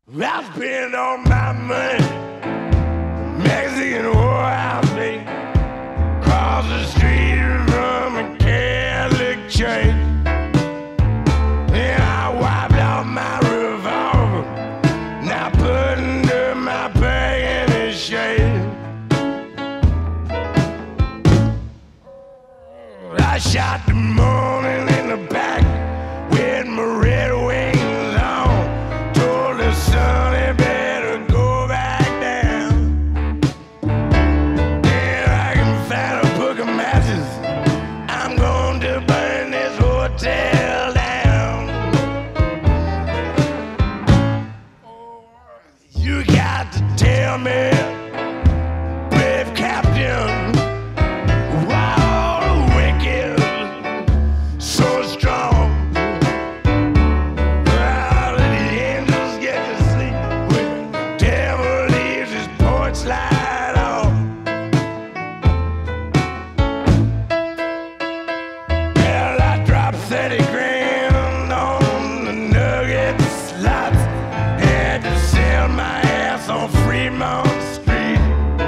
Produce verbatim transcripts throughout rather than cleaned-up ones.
I spend all my money, Mexican whorehouse, baby, across the street from a Catholic church. And I wiped out my revolver, now put under my bag in his shirt. I shot the morning in the back with my red wings on. Told the sun he better go back down. Then I can find a book of matches, I'm going to burn this hotel down. You got to tell me, brave captain, slide off. Well, I dropped thirty grand on the nugget slots. Had to sell my ass on Fremont Street.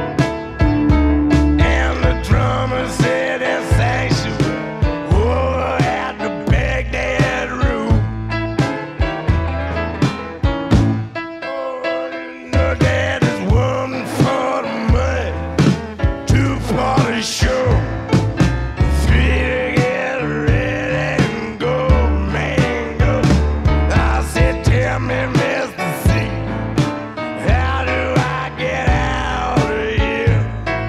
And the drummer said that sanctuary over at the Baghdad room. Oh, you know that is one for the money, two for the show, three to get ready and go, man, go. I said, tell me, Mister C, how do I get out of here?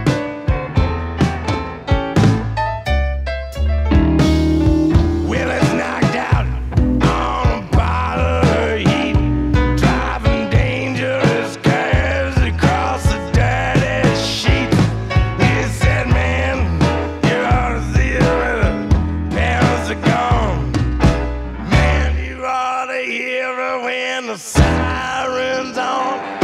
Well, it's knocked out on a bottle of heat, driving dangerous curves across the dirty sheets. He said, man, you ought to see it when the parents are gone. Man, you ought to hear it when the siren's on.